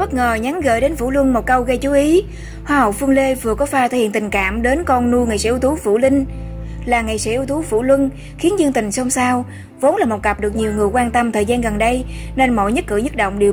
bất ngờ nhắn gửi đến Vũ Luân một câu gây chú ý. Hoa hậu Phương Lê vừa có pha thể hiện tình cảm đến con nuôi nghệ sĩ ưu tú Vũ Linh. Là nghệ sĩ ưu tú Vũ Luân khiến dân tình xôn xao, vốn là một cặp được nhiều người quan tâm thời gian gần đây nên mọi nhất cử nhất động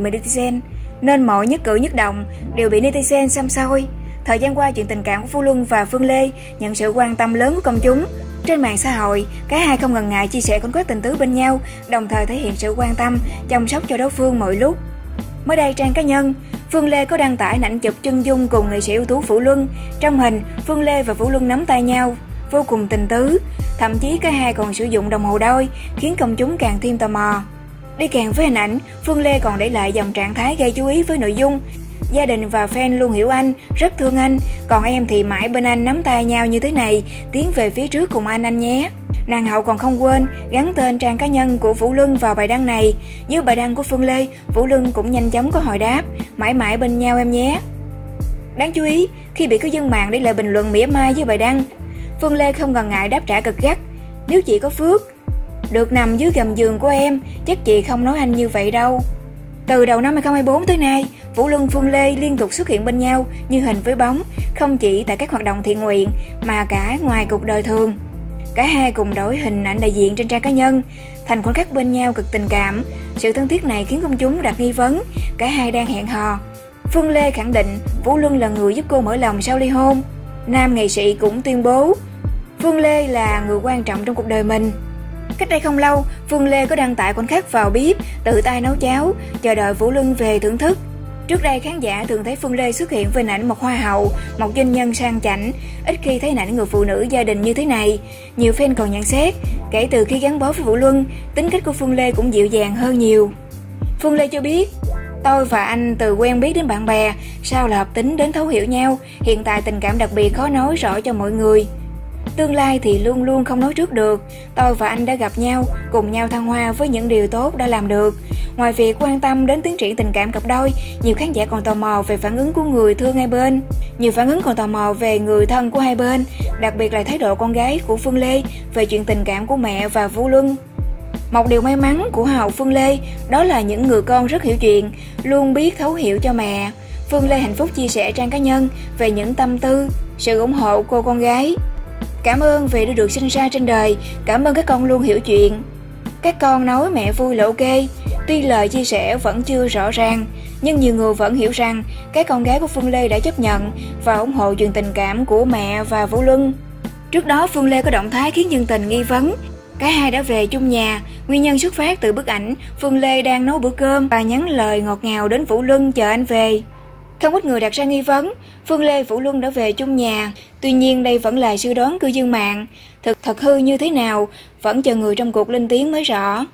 đều bị netizen xăm soi. Thời gian qua, chuyện tình cảm của Vũ Luân và Phương Lê nhận sự quan tâm lớn của công chúng. Trên mạng xã hội, cả hai không ngần ngại chia sẻ con quét tình tứ bên nhau, đồng thời thể hiện sự quan tâm, chăm sóc cho đối phương mọi lúc. Mới đây, trang cá nhân, Phương Lê có đăng tải ảnh chụp chân dung cùng nghệ sĩ ưu tú Vũ Luân. Trong hình, Phương Lê và Vũ Luân nắm tay nhau, vô cùng tình tứ. Thậm chí cả hai còn sử dụng đồng hồ đôi, khiến công chúng càng thêm tò mò. Đi kèm với hình ảnh, Phương Lê còn để lại dòng trạng thái gây chú ý với nội dung: gia đình và fan luôn hiểu anh, rất thương anh, còn em thì mãi bên anh nắm tay nhau như thế này, tiến về phía trước cùng anh nhé. Nàng hậu còn không quên gắn tên trang cá nhân của Vũ Luân vào bài đăng này. Dưới bài đăng của Phương Lê, Vũ Luân cũng nhanh chóng có hồi đáp: mãi mãi bên nhau em nhé. Đáng chú ý, khi bị cư dân mạng để lại bình luận mỉa mai dưới bài đăng, Phương Lê không ngần ngại đáp trả cực gắt: nếu chị có phước được nằm dưới gầm giường của em, chắc chị không nói anh như vậy đâu. Từ đầu năm 2024 tới nay, Vũ Luân Phương Lê liên tục xuất hiện bên nhau như hình với bóng, không chỉ tại các hoạt động thiện nguyện mà cả ngoài cuộc đời thường. Cả hai cùng đổi hình ảnh đại diện trên trang cá nhân, thành khoảnh khắc bên nhau cực tình cảm. Sự thân thiết này khiến công chúng đặt nghi vấn cả hai đang hẹn hò. Phương Lê khẳng định Vũ Luân là người giúp cô mở lòng sau ly hôn. Nam nghệ sĩ cũng tuyên bố Phương Lê là người quan trọng trong cuộc đời mình. Cách đây không lâu, Phương Lê có đăng tải khoảnh khắc vào bếp tự tay nấu cháo, chờ đợi Vũ Luân về thưởng thức. Trước đây, khán giả thường thấy Phương Lê xuất hiện với hình ảnh một hoa hậu, một doanh nhân sang chảnh, ít khi thấy hình ảnh người phụ nữ gia đình như thế này. Nhiều fan còn nhận xét, kể từ khi gắn bó với Vũ Luân, tính cách của Phương Lê cũng dịu dàng hơn nhiều. Phương Lê cho biết, tôi và anh từ quen biết đến bạn bè, sau là hợp tính đến thấu hiểu nhau, hiện tại tình cảm đặc biệt khó nói rõ cho mọi người. Tương lai thì luôn luôn không nói trước được. Tôi và anh đã gặp nhau, cùng nhau thăng hoa với những điều tốt đã làm được. Ngoài việc quan tâm đến tiến triển tình cảm cặp đôi, nhiều khán giả còn tò mò về phản ứng của người thương hai bên. Nhiều phản ứng còn tò mò về người thân của hai bên, đặc biệt là thái độ con gái của Phương Lê về chuyện tình cảm của mẹ và Vũ Luân. Một điều may mắn của Hoa hậu Phương Lê đó là những người con rất hiểu chuyện, luôn biết thấu hiểu cho mẹ. Phương Lê hạnh phúc chia sẻ trang cá nhân về những tâm tư, sự ủng hộ cô con gái. Cảm ơn vì đã được sinh ra trên đời, cảm ơn các con luôn hiểu chuyện. Các con nói mẹ vui là ok, tuy lời chia sẻ vẫn chưa rõ ràng, nhưng nhiều người vẫn hiểu rằng các con gái của Phương Lê đã chấp nhận và ủng hộ chuyện tình cảm của mẹ và Vũ Luân. Trước đó, Phương Lê có động thái khiến dân tình nghi vấn. Cả hai đã về chung nhà, nguyên nhân xuất phát từ bức ảnh Phương Lê đang nấu bữa cơm và nhắn lời ngọt ngào đến Vũ Luân chờ anh về. Không ít người đặt ra nghi vấn, Phương Lê Vũ Luân đã về chung nhà, tuy nhiên đây vẫn là suy đoán cư dân mạng. Thật hư như thế nào, vẫn chờ người trong cuộc lên tiếng mới rõ.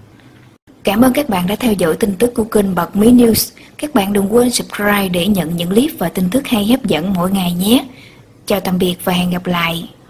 Cảm ơn các bạn đã theo dõi tin tức của kênh Bật Mí News. Các bạn đừng quên subscribe để nhận những clip và tin tức hay hấp dẫn mỗi ngày nhé. Chào tạm biệt và hẹn gặp lại.